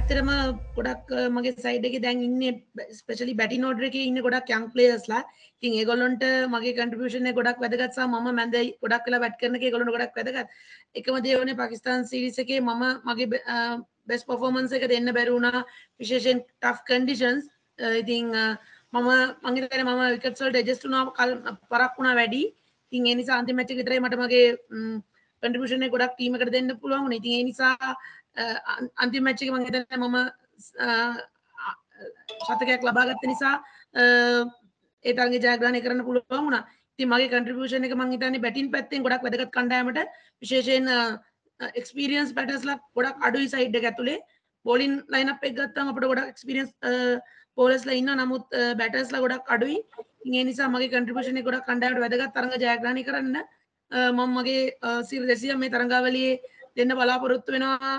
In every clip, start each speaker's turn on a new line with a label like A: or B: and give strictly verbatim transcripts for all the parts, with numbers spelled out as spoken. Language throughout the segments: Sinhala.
A: ඇත්තටම ගොඩක් මගේ සයිඩ් එකේ දැන් ඉන්නේ ස්පෙෂලි බැටින් ඕඩර් එකේ ඉන්නේ ගොඩක් යං ප්ලේයර්ස්ලා. ඉතින් ඒගොල්ලන්ට මගේ කන්ට්‍රිබියුෂන් එක ගොඩක් වැදගත් සහ මම මැද ගොඩක් වෙලා බැට් කරන එක ඒගොල්ලන්ට ගොඩක් වැදගත්. එකම දේ වුණේ පාකිස්තාන් සීරීස් එකේ මම මගේ බෙස්ට් පර්ෆෝමන්ස් එක දෙන්න බැරි වුණා විශේෂයෙන් ටෆ් කන්ඩිෂන්ස්. ඉතින් මම මං හිතන්නේ මම විකට්ස් වලට ඇඩ්ජස්ට් වුණා පරක් වුණා වැඩි. ඉතින් ඒ නිසා අන්තිම මැච් එක විතරයි මට මගේ කන්ට්‍රිබියුෂන් එක ගොඩක් ටීම් එකට දෙන්න පුළුවන් වුණේ. ඉතින් ඒ නිසා අන්තිම මැච් එකේ මම හිතන්නේ මම ශතකයක් ලබා ගත්ත නිසා ඒ තරගේ ජයග්‍රහණය කරන්න පුළුවන් වුණා. ඉතින් මගේ කන්ට්‍රිබියුෂන් එක මම හිතන්නේ බැටින් පැත්තෙන් ගොඩක් වැදගත් කණ්ඩායමට විශේෂයෙන් එක්ස්පීරියන්ස් බැටර්ස්ලා ගොඩක් අඩුයි සයිඩ් එක ඇතුලේ. බෝලින් ලයින්අප් එක ගත්තාම අපිට ගොඩක් එක්ස්පීරියන්ස් බෝලර්ස්ලා ඉන්නවා. නමුත් බැටර්ස්ලා ගොඩක් අඩුයි. ඒ නිසා මගේ කන්ට්‍රිබියුෂන් එක ගොඩක් කණ්ඩායමට වැදගත් තරඟ ජයග්‍රහණය කරන්න මම මගේ සිර දෙසිය මේ තරඟාවලියේ දෙන්න බලාපොරොත්තු වෙනවා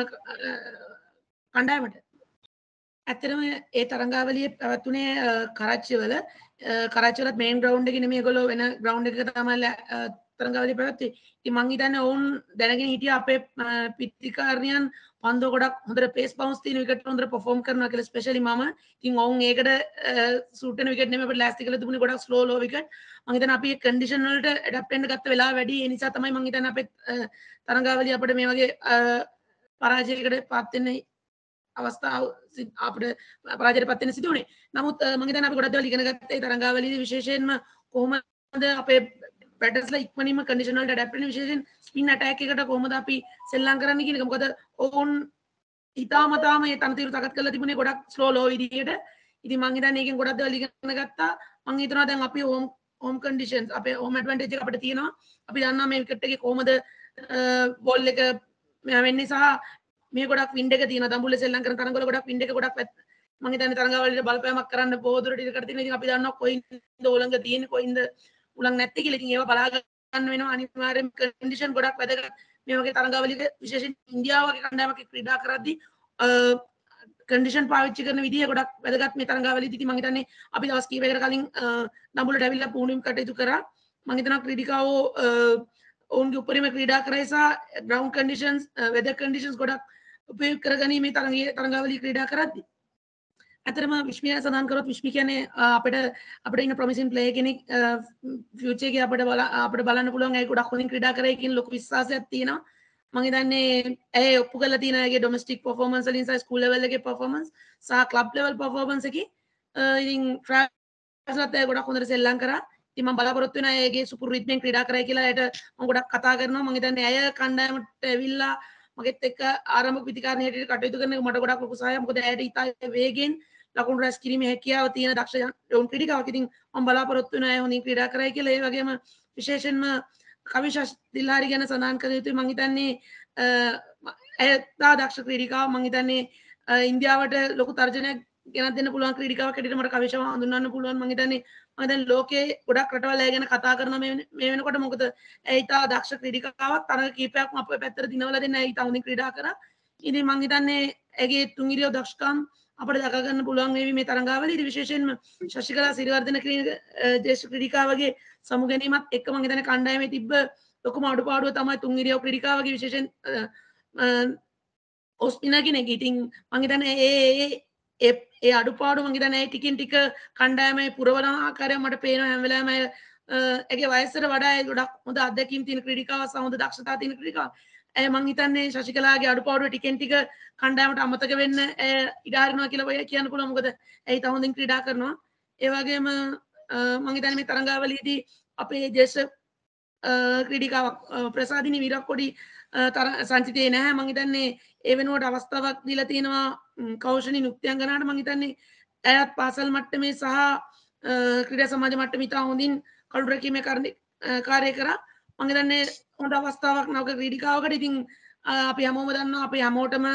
A: කණ්ඩායමට. ඇත්තටම ඒ තරඟාවලිය පැවැත්ුණේ කරච්චි වල. කරච්චි වලත් මේන් ග්‍රවුන්ඩ් එකේ නෙමෙයි ඒගොල්ලෝ වෙන ග්‍රවුන්ඩ් එකක තමයි තරඟාවලිය පැවැත්වුවේ. ඉතින් මං හිතන්නේ ඔවුන් දැනගෙන හිටියා අපේ පිටිකාරණියන් පන්දුව ගොඩක් හොඳට පේස් බවුන්ස් තියෙන විකට් හොඳට පර්ෆෝම් කරනවා කියලා ස්පෙෂලි මම. ඉතින් ඔවුන් ඒකට සූට් වෙන විකට් නෙමෙයි අපිට ලෑස්ති කරලා තිබුණේ ගොඩක් ස්ලෝ ලෝ විකට්. මං හිතන්නේ අපි ඒ කන්ඩිෂන් වලට ඇඩැප්ට් වෙන්න ගත්ත වෙලාව වැඩි. ඒ නිසා තමයි මං හිතන්නේ අපේ තරඟාවලිය අපිට මේ වගේ පරාජයකට පත් වෙන්නේ අවස්ථාව අපිට පරාජයට පත් වෙන්න සිදු වුණේ. නමුත් මම හිතන්නේ අපි ගොඩක් දේවල් ඉගෙන ගත්තා ඒ තරඟාවලියේදී විශේෂයෙන්ම කොහොමද අපේ බැටර්ස්ලා ඉක්මනින්ම කන්ඩිෂන් වලට ඇඩැප්ට් වෙන්නේ විශේෂයෙන් ස්පින් ඇටැක් එකට කොහොමද අපි සෙල්ලම් කරන්නේ කියන එක. මොකද ඔවුන් හිතාමතාම මේ තනතිරු තකත් කරලා තිබුණේ ගොඩක් ස්ලෝ ලෝ විදියට. ඉතින් මම හිතන්නේ ඒකෙන් ගොඩක් දේවල් ඉගෙන ගත්තා. මම හිතනවා දැන් අපි හෝම් හෝම් කන්ඩිෂන්ස් අපේ හෝම් ඇඩ්වාන්ටේජ් එක අපිට තියෙනවා. අපි දන්නවා මේ විකට් එකේ කොහොමද බෝල් එක වෙන්නේ සහ මේ ගොඩක් වින්ඩ් එක තියෙනවා. දඹුල්ලේ සෙල්ලම් කරන තරඟවල ගොඩක් වින්ඩ් එක ගොඩක් මම හිතන්නේ තරඟවලට බලපෑමක් කරන්න බොහෝ දුරට ඉඩකඩ තියෙනවා. ඉතින් අපි දන්නවා කොයින්ද උලංග තියෙන්නේ කොයින්ද උලංග නැත්තේ කියලා. ඉතින් ඒවා බලා ගන්න වෙනවා. අනිවාර්යයෙන්ම කන්ඩිෂන් ගොඩක් වැදගත්. මේ වගේ තරඟවලක විශේෂයෙන් ඉන්දියාව වගේ කණ්ඩායමක් ක්‍රීඩා කරද්දී කන්ඩිෂන් පාවිච්චි කරන විදිය ගොඩක් වැදගත් මේ තරඟාවලියදී. ඉතින් මම හිතන්නේ අපි දවස් කීපයකට කලින් දඹුල්ලට ඇවිල්ලා පුහුණුවීම් කටයුතු කරා. මම හිතනවා ක්‍රීඩිකාවෝ ඔවුන්ගේ උපරිම ක්‍රීඩා කරේ සහ ග්‍රවුන්ඩ් කන්ඩිෂන්ස් වෙදර් කන්ඩිෂන්ස් ගොඩක් උපයෝග කරගැනීමේ තරඟයේ තරඟාවලිය ක්‍රීඩා කරද්දී ඇත්තටම විශ්මිය සඳහන් කරොත් විශ්මි කියන්නේ අපිට අපිට ඉන්න ප්‍රොමිසින් ප්ලේයර් කෙනෙක් ෆියුචර් එකේ අපිට අපිට බලන්න පුළුවන් ඒ ගොඩක් හොඳින් ක්‍රීඩා කරයි කියන ලොකු විශ්වාසයක් තියෙනවා. මම හිතන්නේ ඇය ඔප්පු කරලා තියෙන අයගේ ඩොමෙස්ටික් පර්ෆෝමන්ස් වලින් සහ ස්කූල් ලෙවල් එකේ පර්ෆෝමන්ස් සහ ක්ලබ් ලෙවල් පර්ෆෝමන්ස් එකේ ඉතින් ට්‍රැවල්ස්ලත් අය ගොඩක් හොඳට සෙල්ලම් කරා. ඉතින් මම බලාපොරොත්තු වෙනවා ඇයගේ සුපුරු රිද්මෙන් ක්‍රීඩා කරයි කියලා. ඇයට මම ගොඩක් කතා කරනවා. මම හිතන්නේ ඇය කණ්ඩායමට ඇවිල්ලා මගෙත් එක්ක ආරම්භක පිටිකාරණිය හැටියට කටයුතු කරන එක මට ගොඩක් ලොකු සහායක්. මොකද ඇයට ඉතා වේගෙන් ලකුණු රැස් කිරීමේ හැකියාව තියෙන දක්ෂ යෝන් ක්‍රීඩිකාවක්. ඉතින් මම බලාපොරොත්තු වෙනවා ඇය හොඳින් ක්‍රීඩා කරයි කියලා. ඒ වගේම විශේෂයෙන්ම කවිශාස් දිල්හාරි ගැන සඳහන් කළ යුතුයි. මම හිතන්නේ ඇය තා දක්ෂ ක්‍රීඩිකාවක්. මම හිතන්නේ ඉන්දියාවට ලොකු තර්ජනයක් ගෙනත් දෙන්න පුළුවන් ක්‍රීඩිකාවක් හැටියට මට කවිශාව හඳුන්වන්න පුළුවන්. මම හිතන්නේ මම දැන් ලෝකයේ ගොඩක් රටවල් ඇය ගැන කතා කරනවා මේ වෙනකොට. මොකද ඇය ඉතා දක්ෂ ක්‍රීඩිකාවක්. තරඟ කීපයක්ම අපේ පැත්තට දිනවලා දෙන්න ඇය ඉතා හොඳින් ක්‍රීඩා කරා. ඉතින් මම හිතන්නේ ඇගේ තුන්ගිරියව දක්ෂකම් අපිට දක ගන්න පුළුවන් වේවි මේ තරඟාවලියේදී. විශේෂයෙන්ම ශශිකලා සිරිවර්ධන ජ්‍යෙෂ්ඨ ක්‍රීඩිකාවගේ සමු ගැනීමත් එක්ක මම හිතන්නේ කණ්ඩායමේ තිබ්බ ලොකුම අඩුපාඩුව තමයි තුන්ගිරියව ක්‍රීඩිකාවගේ විශේෂයෙන් ඔස්පිනා කෙනෙක්. ඉතින් මම හිතන්නේ ඒ ඒ ඒ අඩුපාඩු මම හිතන්නේ ඒ ටිකින් ටික කණ්ඩායමේ පුරවන ආකාරය මට පේනවා හැම වෙලාවෙම. ඇගේ වයසට වඩා ඒ ගොඩක් හොඳ අත්දැකීම් තියෙන ක්‍රීඩිකාවක් සහ හොඳ දක්ෂතා තියෙන ක්‍රීඩිකාවක්. ඇය මං හිතන්නේ ශශිකලාගේ අඩුපාඩුව ටිකෙන් ටික කණ්ඩායමට අමතක වෙන්න ඇය ඉඩ හරිනවා කියලා ඔය කියන්න පුළුවන්. මොකද ඇයි තා හොඳින් ක්‍රීඩා කරනවා. ඒ වගේම මං හිතන්නේ මේ තරඟාවලියේදී අපේ ජ්‍යෙෂ්ඨ ක්‍රීඩිකාවක් ප්‍රසාදිනී විරක්කොඩි සංචිතේ නැහැ. මං හිතන්නේ ඒ වෙනුවට අවස්ථාවක් දීලා තියෙනවා කෞෂණී නුක්තියංගනාට. මං හිතන්නේ ඇයත් පාසල් මට්ටමේ සහ ක්‍රීඩා සමාජ මට්ටමේ ඉතා හොඳින් කළු රැකීමේ කාර්යය කරා. මං හිතන්නේ හොඳ අවස්ථාවක් නවක ක්‍රීඩිකාවකට. ඉතින් අපි හැමෝම දන්නවා අපි හැමෝටම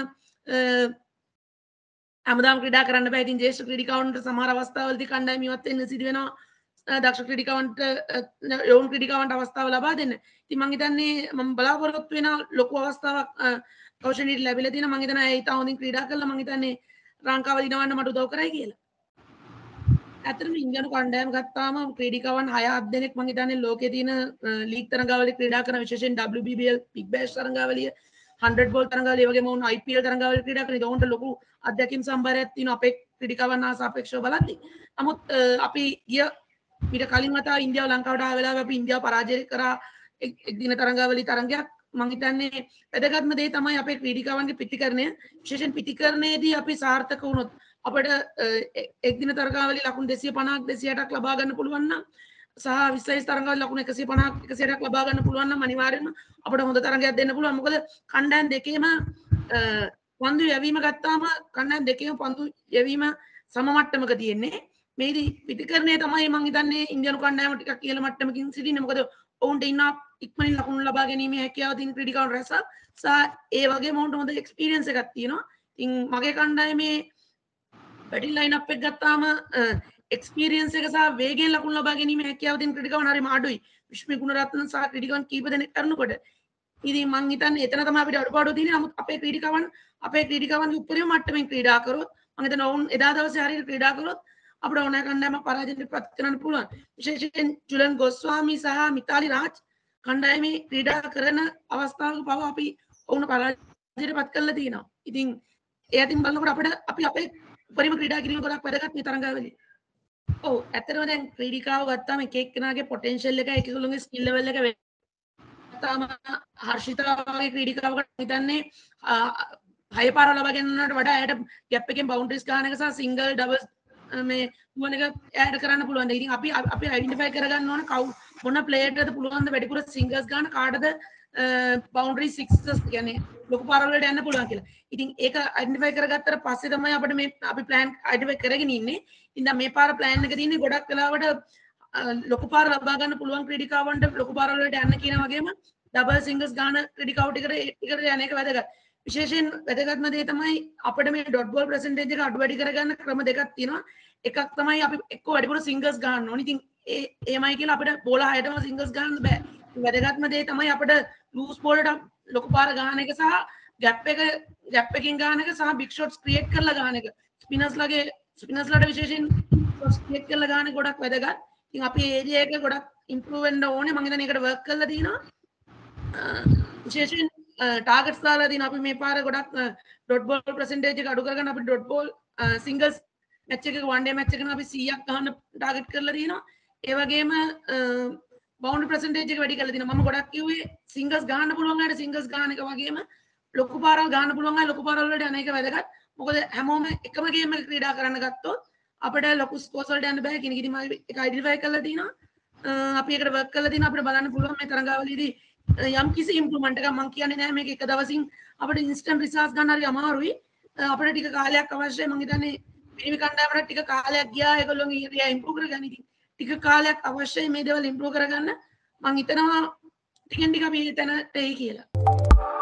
A: හැමදාම ක්‍රීඩා කරන්න බෑ. ඉතින් ජ්‍යෙෂ්ඨ ක්‍රීඩිකාවන්ට සමහර අවස්ථාවලදී කණ්ඩායම ඉවත් වෙන්න සිදු වෙනවා. දක්ෂ ක්‍රීඩිකාවන්ට යෝන් ක්‍රීඩිකාවන්ට අවස්ථාව ලබා දෙන්න. ඉතින් මං හිතන්නේ මම බලාපොරොත්තු වෙන ලොකු අවස්ථාවක් කෞෂණීට ලැබිලා තියෙනවා. මං හිතන්නේ ඒ ඉතා හොඳින් ක්‍රීඩා කළා. මං හිතන්නේ ලංකාව දිනවන්න මට උදව් කරයි කියලා. ඇත්තටම ඉන්දියානු කණ්ඩායම ගත්තාම ක්‍රීඩිකාවන් හය හත් දෙනෙක් මං හිතන්නේ ලෝකයේ තියෙන ලීග් තරඟාවලිය ක්‍රීඩා කරන විශේෂයෙන් W B B L big bash තරඟාවලිය හන්ඩ්‍රඩ් බෝල් තරඟවල ඒ වගේම වුන් I P L තරඟවල ක්‍රීඩා කරන උන්ට ලොකු අත්දැකීම් සම්භාරයක් තියෙනවා අපේ ක්‍රීඩිකාවන් හා සාපේක්ෂව බලද්දී. නමුත් අපි ගිය ඊට කලින් වතාව ඉන්දියාව ලංකාවට ආව වෙලාවේ අපි ඉන්දියාව පරාජය කරා එක් දින තරඟාවලි තරඟයක්. මම හිතන්නේ වැදගත්ම දේ තමයි අපේ ක්‍රීඩිකාවන්ගේ පිටිකරණය. විශේෂයෙන් පිටිකරණයේදී අපි සාර්ථක වුණොත් අපිට එක් දින තරඟාවලි ලකුණු දෙසිය පනහක් දෙසිය අටක් ලබා ගන්න පුළුවන් නම් සහ විස්සයි තරඟාවලි ලකුණු එකසිය පනහක් එකසිය අටක් ලබා ගන්න පුළුවන් නම් අනිවාර්යයෙන්ම අපිට හොඳ තරඟයක් දෙන්න පුළුවන්. මොකද කණ්ඩායම් දෙකේම පන්දු යැවීම ගත්තාම කණ්ඩායම් දෙකේම පන්දු යැවීම සම මට්ටමක තියෙන්නේ. මේදී පිටිකරණය තමයි මම හිතන්නේ ඉන්දියානු කණ්ඩායම ටිකක් ඉහළ මට්ටමකින් සිටින්නේ. මොකද ඔවුන්ට ඉන්නවා ඉක්මනින් ලකුණු ලබා ගැනීමේ හැකියාව තියෙන ක්‍රීඩිකාවන් රැසක් සහ ඒ වගේම ඔවුන්ට හොඳ එක්ස්පීරියන්ස් එකක් තියෙනවා. ඉතින් මගේ කණ්ඩායමේ බැටින් ලයින් අප් එක ගත්තාම එක්ස්පීරියන්ස් එක සහ වේගයෙන් ලකුණු ලබා ගැනීමේ හැකියාව තියෙන ක්‍රීඩිකාවන් හරිම අඩුයි. විශ්මි ගුණරත්න සහ ක්‍රීඩිකාවන් කීප දෙනෙක් කරනකොට ඉතින් මං හිතන්නේ එතන තමයි අපිට අඩුපාඩු තියෙන්නේ. නමුත් අපේ ක්‍රීඩිකාවන් අපේ ක්‍රීඩිකාවන්ගේ උත්තරීය මට්ටමින් ක්‍රීඩා කරොත් මම හිතන්නේ ඔවුන් එදා දවසේ හරියට ක්‍රීඩා කරොත් අපිට ඕනෑ කණ්ඩායමක් පරාජයට පත් කරන්න පුළුවන්. විශේෂයෙන් ජුලන් ගෝස්වාමි සහ මිතාලි රාජ් කණ්ඩායමේ ක්‍රීඩා කරන අවස්ථාවක පව අපි ඔවුන් පරාජයට පත් කරලා තියෙනවා. ඉතින් ඒ අතින් බලනකොට අපිට අපි අපේ උපරිම ක්‍රීඩා කිරීම ගොඩක් වැදගත් මේ තරඟාවලියේ. ඔව් ඇත්තටම දැන් ක්‍රීඩිකාව ගත්තාම එක එක්කෙනාගේ පොටෙන්ෂල් එක එකගොල්ලෝගේ ස්කිල් ලෙවල් එක ගත්තාම හර්ෂිතා වගේ ක්‍රීඩිකාවකට හිතන්නේ හය පාර ලබා ගන්නවට වඩා එයාට ගැප් එකෙන් බවුන්ඩරිස් ගන්න එක සහ සිංගල් ඩබල්ස් මේ දුවන එක ඇඩ් කරන්න පුළුවන්. ඉතින් අපි අපි අයිඩෙන්ටිෆයි කරගන්න ඕන කවු මොන ප්ලේයර්ටද පුළුවන් ද වැඩිපුර සිංගල්ස් ගන්න කාටද බවුන්ඩරි සික්සස් කියන්නේ ලොකු පාරවල් වලට යන්න පුළුවන් කියලා. ඉතින් ඒක අයිඩෙන්ටිෆයි කරගත්තට පස්සේ තමයි අපිට මේ අපි ප්ලෑන් අයිඩෙන්ටිෆයි කරගෙන ඉන්නේ. ඉතින් දැන් මේ පාර ප්ලෑන් එක තියෙන්නේ ගොඩක් වෙලාවට ලොකු පාර ලබා ගන්න පුළුවන් ක්‍රීඩිකාවන්ට ලොකු පාරවල් වලට යන්න කියන වගේම ඩබල් සිංගල්ස් ගන්න ක්‍රීඩිකාව ටිකට ටිකට යන එක වැදගත්. විශේෂයෙන් වැදගත්ම දේ තමයි අපිට මේ ඩොට් බෝල් පර්සන්ටේජ් එක අඩු වැඩි කරගන්න ක්‍රම දෙකක් තියෙනවා. එකක් තමයි අපි එක්ක වැඩිපුර සිංගල්ස් ගන්න ඕනේ. ඉතින් ඒ එමයි කියලා අපිට බෝල හයටම සිංගල්ස් ගන්න බෑ. වැදගත්ම දේ තමයි අපිට ලූස් බෝලට ලොකු පාර ගන්න එක සහ ගැප් එක ගැප් එකකින් ගන්න එක සහ බිග් ෂොට්ස් ක්‍රියේට් කරලා ගන්න එක. ස්පිනර්ස්ලාගේ ස්පිනර්ස්ලාට විශේෂයෙන් ෂොට්ස් ක්‍රියේට් කරලා ගන්න ගොඩක් වැදගත්. ඉතින් අපි ඒ ඒරියා එක ගොඩක් ඉම්ප්‍රූව් වෙන්න ඕනේ. මම හිතන්නේ ඒකට වර්ක් කරලා තියෙනවා. විශේෂයෙන් ටාගට්ස් දාලා තියෙන අපි මේ පාර ගොඩක් ඩොට් බෝල් පර්සන්ටේජ් එක අඩු කරගන්න අපි ඩොට් බෝල් සිංගල්ස් මැච් එකක වන් ඩේ මැච් එකක අපි සීයක් ගන්න ටාගට් කරලා තියෙනවා. ඒ වගේම බවුන්ඩරි පර්සන්ටේජ් එක වැඩි කරලා තියෙනවා. මම ගොඩක් කිව්වේ සිංගල්ස් ගන්න පුළුවන් අයට සිංගල්ස් ගන්න එක වගේම ලොකු පාරවල් ගන්න පුළුවන් අය ලොකු පාරවල් වලට යන එක වැදගත්. මොකද හැමෝම එකම ගේම් එක ක්‍රීඩා කරන්න ගත්තොත් අපිට ලොකු ස්කෝර්ස් වලට යන්න බෑ. කිනි කිනි මම ඒක අයිඩෙන්ටිෆයි කරලා තියෙනවා. අපි ඒකට වර්ක් කරලා තියෙනවා. අපිට බලන්න පුළුවන් මේ තරඟාවලියේදී යම් කිසි ඉම්ප්‍රූව්මන්ට් එකක් මම කියන්නේ නැහැ මේක එක දවසින් අපිට ඉන්ස්ටන්ට් රිසල්ට්ස් ගන්න හරි අමාරුයි. අපිට ටික කාලයක් අවශ්‍යයි. මම හිතන්නේ පිරිමි කණ්ඩායමට ටික කාලයක් ගියා ඒගොල්ලෝගේ ඒරියා ඉම්ප්‍රූව් කරගන්න. ඉතින් ටික කාලයක් අවශ්‍යයි මේ දේවල් ඉම්ප්‍රූව් කරගන්න. මම හිතනවා ටිකෙන් ටික අපි එතනට එයි කියලා.